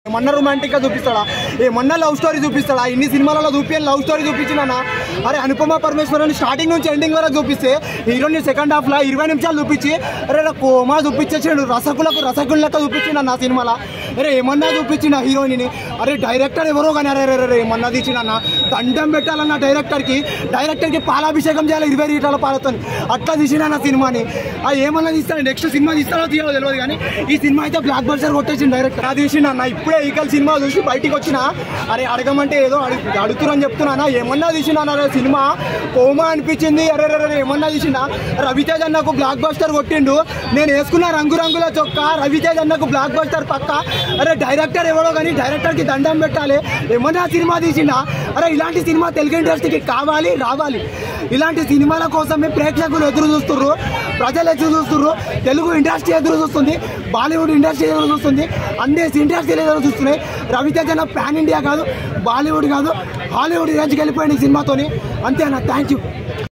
ఏమన్నా రొమాంటిక్గా చూపిస్తాడా, ఏమన్నా love story చూపిస్తాడా? ఇన్ని సినిమాలలో చూపించాను లవ్ స్టోరీ చూపించినా. అరే అనుపమ పరమేశ్వరన్ స్టార్టింగ్ నుంచి ఎండింగ్ వరకు చూపిస్తే హీరోని సెకండ్ హాఫ్లో 20 నిమిషాలు చూపించి అరే కోమా చూపించేసాడు, రసగుల్లక చూపించిన నా సినిమాలో. అరే ఏమన్నా చూపించిన హీరోయిని. అరే డైరెక్టర్ ఎవరో కానీ అరే ఏమన్నా తీసిన దండం పెట్టాలన్న డైరెక్టర్కి పాలాభిషేకం చేయాలి 20 లీటర్ల పాలతో. అట్లా తీసిన నా సినిమాని. ఏమన్నా తీస్తాను, నెక్స్ట్ సినిమా తీస్తాడో తీయాలో తెలియదు కానీ ఈ సినిమా అయితే బ్లాక్ బస్టర్ కొట్టేసిన డైరెక్టర్. అది తీసిన ఇప్పుడే ఈకల్ సినిమా చూసి బయటికి వచ్చిన. అరే అడగమంటే ఏదో అడుగుతున్నాను చెప్తున్నానా. ఏమన్నా తీసిన సినిమా కోమా అనిపించింది. అరే ఏమన్నా తీసిన. రవితేజ్ అన్నకు బ్లాక్ బస్టర్ కొట్టిండు. నేను వేసుకున్న రంగురంగుల చొక్కా రవితేజ్ అన్నకు బ్లాక్ బస్టర్ పక్క. అరే డైరెక్టర్ ఎవరో కానీ డైరెక్టర్కి దండం పెట్టాలి. ఏమన్నా సినిమా తీసిండా. అరే ఇలాంటి సినిమా తెలుగు ఇండస్ట్రీకి కావాలి, రావాలి. ఇలాంటి సినిమాల కోసమే ప్రేక్షకులు ఎదురు చూస్తుర్రు, ప్రజలు ఎదురు చూస్తుర్రు, తెలుగు ఇండస్ట్రీ ఎదురు చూస్తుంది, బాలీవుడ్ ఇండస్ట్రీ ఎదురు చూస్తుంది, అన్ని ఇండస్ట్రీలు ఎదురు చూస్తున్నాయి. రవితేజ్ అన్న పాన్ ఇండియా కాదు, బాలీవుడ్ కాదు, హాలీవుడ్ రేంజ్కి వెళ్ళిపోయింది ఈ సినిమాతోని. అంతేనా? Thank you.